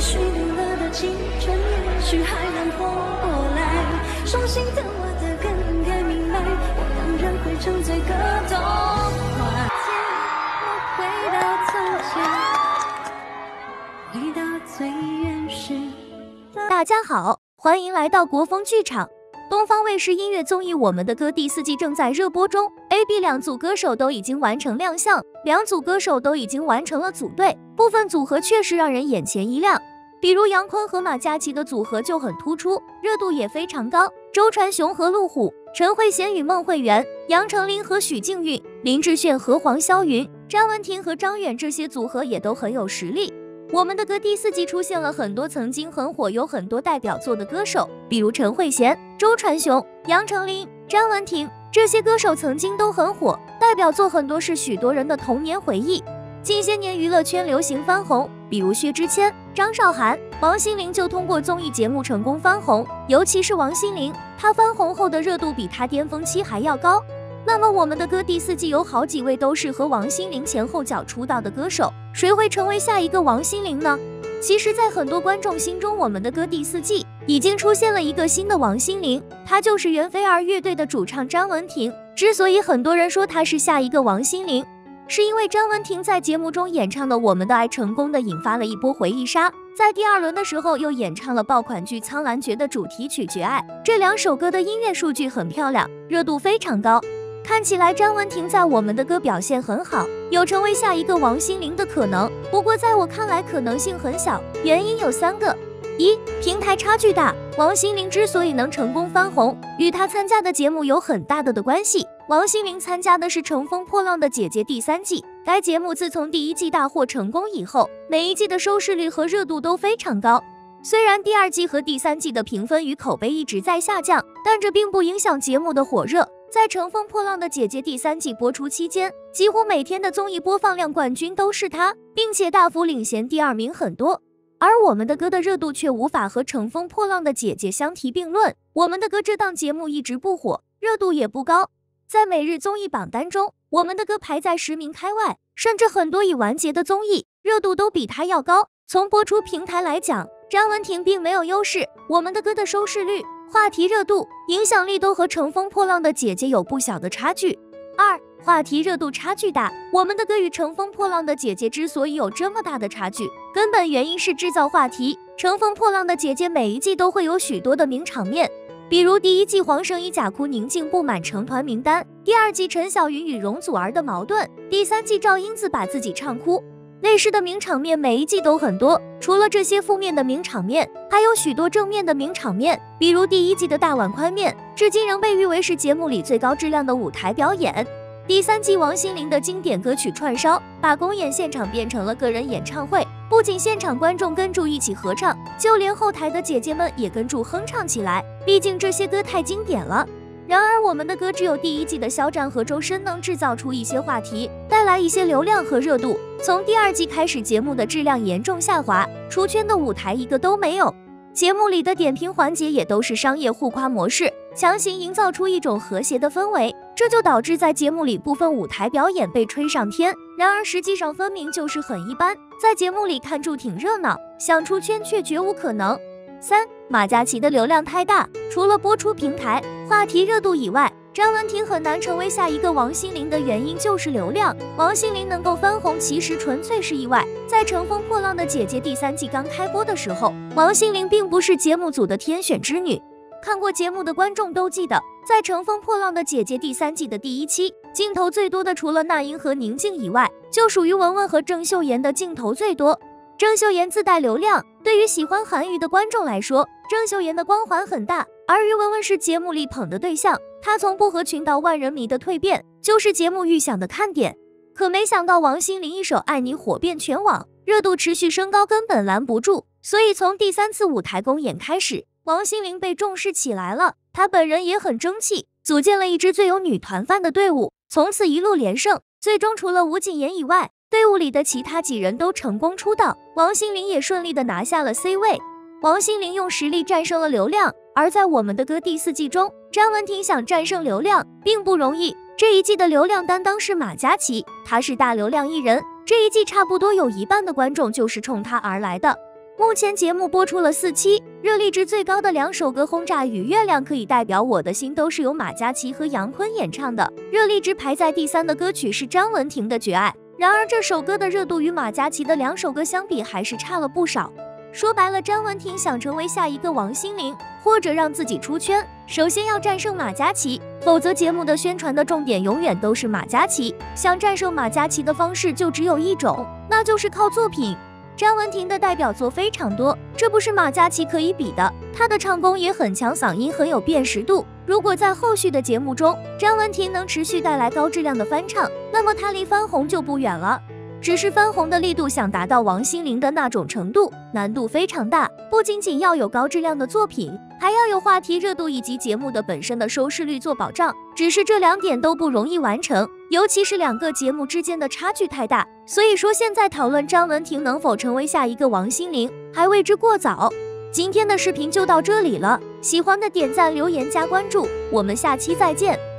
许留了的青春，也许还能活过来。伤心的我的更该明白，我当然会沉醉个痛快。我回到从前，回到最原始的。 大家好，欢迎来到国风剧场。东方卫视音乐综艺《我们的歌》第4季正在热播中 ，A、B 两组歌手都已经完成亮相，两组歌手都已经完成了组队，部分组合确实让人眼前一亮。比如杨坤和马嘉祺的组合就很突出，热度也非常高。周传雄和陆虎，陈慧娴与孟慧圆，杨丞琳和许靖韵，林志炫和黄霄云，詹雯婷和张远这些组合也都很有实力。我们的歌第4季出现了很多曾经很火、有很多代表作的歌手，比如陈慧娴、周传雄、杨丞琳、詹雯婷，这些歌手曾经都很火，代表作很多是许多人的童年回忆。近些年娱乐圈流行翻红，比如薛之谦、张韶涵、王心凌就通过综艺节目成功翻红，尤其是王心凌，她翻红后的热度比她巅峰期还要高。那么我们的歌第4季有好几位都是和王心凌前后脚出道的歌手，谁会成为下一个王心凌呢？其实在很多观众心中，我们的歌第4季已经出现了一个新的王心凌，她就是袁菲儿乐队的主唱詹雯婷。之所以很多人说她是下一个王心凌，是因为詹雯婷在节目中演唱的《我们的爱》成功的引发了一波回忆杀，在第2轮的时候又演唱了爆款剧《苍兰诀》的主题曲《绝爱》，这2首歌的音乐数据很漂亮，热度非常高。看起来詹雯婷在我们的歌表现很好，有成为下一个王心凌的可能。不过在我看来可能性很小，原因有3个。1、平台差距大，王心凌之所以能成功翻红，与她参加的节目有很大的关系。王心凌参加的是《乘风破浪的姐姐》第3季，该节目自从第1季大获成功以后，每一季的收视率和热度都非常高。虽然第2季和第3季的评分与口碑一直在下降，但这并不影响节目的火热。在《乘风破浪的姐姐》第3季播出期间，几乎每天的综艺播放量冠军都是她，并且大幅领先第2名很多。而我们的歌的热度却无法和《乘风破浪的姐姐》相提并论。我们的歌这档节目一直不火，热度也不高，在每日综艺榜单中，我们的歌排在10名开外，甚至很多已完结的综艺热度都比它要高。从播出平台来讲，詹雯婷并没有优势，我们的歌的收视率、话题热度、影响力都和《乘风破浪的姐姐》有不小的差距。2、话题热度差距大，我们的歌与《乘风破浪的姐姐》之所以有这么大的差距，根本原因是制造话题。《乘风破浪的姐姐》每一季都会有许多的名场面，比如第1季黄圣依假哭宁静不满成团名单，第2季陈小云与容祖儿的矛盾，第3季赵英子把自己唱哭。类似的名场面每一季都很多，除了这些负面的名场面，还有许多正面的名场面，比如第1季的大碗宽面，至今仍被誉为是节目里最高质量的舞台表演。第3季王心凌的经典歌曲串烧，把公演现场变成了个人演唱会，不仅现场观众跟住一起合唱，就连后台的姐姐们也跟住哼唱起来，毕竟这些歌太经典了。然而我们的歌只有第1季的肖战和周深能制造出一些话题，带来一些流量和热度。从第2季开始，节目的质量严重下滑，出圈的舞台一个都没有。节目里的点评环节也都是商业互夸模式，强行营造出一种和谐的氛围，这就导致在节目里部分舞台表演被吹上天，然而实际上分明就是很一般，在节目里看住挺热闹，想出圈却绝无可能。3、马嘉祺的流量太大，除了播出平台、话题热度以外，詹雯婷很难成为下一个王心凌的原因就是流量。王心凌能够翻红其实纯粹是意外，在《乘风破浪的姐姐》第3季刚开播的时候，王心凌并不是节目组的天选之女。看过节目的观众都记得，在《乘风破浪的姐姐》第3季的第1期，镜头最多的除了那英和宁静以外，就属于文文和郑秀妍的镜头最多。郑秀妍自带流量，对于喜欢韩娱的观众来说，郑秀妍的光环很大，而于文文是节目里捧的对象，她从不合群到万人迷的蜕变，就是节目预想的看点。可没想到王心凌一首《爱你》火遍全网，热度持续升高，根本拦不住。所以从第3次舞台公演开始，王心凌被重视起来了，她本人也很争气，组建了一支最有女团范的队伍，从此一路连胜。最终除了吴谨言以外，队伍里的其他几人都成功出道，王心凌也顺利的拿下了 C 位。王心凌用实力战胜了流量，而在我们的歌第4季中，詹雯婷想战胜流量并不容易。这一季的流量担当是马嘉祺，她是大流量艺人，这一季差不多有一半的观众就是冲她而来的。 目前节目播出了4期，热力值最高的2首歌《轰炸》与《月亮可以代表我的心》都是由马嘉祺和杨坤演唱的。热力值排在第3的歌曲是张文婷的《绝爱》，然而这首歌的热度与马嘉祺的2首歌相比还是差了不少。说白了，张文婷想成为下一个王心凌，或者让自己出圈，首先要战胜马嘉祺，否则节目的宣传的重点永远都是马嘉祺。想战胜马嘉祺的方式就只有一种，那就是靠作品。张文婷的代表作非常多，这不是马嘉祺可以比的，她的唱功也很强，嗓音很有辨识度。如果在后续的节目中，张文婷能持续带来高质量的翻唱，那么她离翻红就不远了。只是翻红的力度想达到王心凌的那种程度，难度非常大，不仅仅要有高质量的作品，还要有话题热度以及节目的本身的收视率做保障。只是这2点都不容易完成，尤其是2个节目之间的差距太大，所以说现在讨论张文婷能否成为下一个王心凌还为之过早。今天的视频就到这里了，喜欢的点赞、留言、加关注，我们下期再见。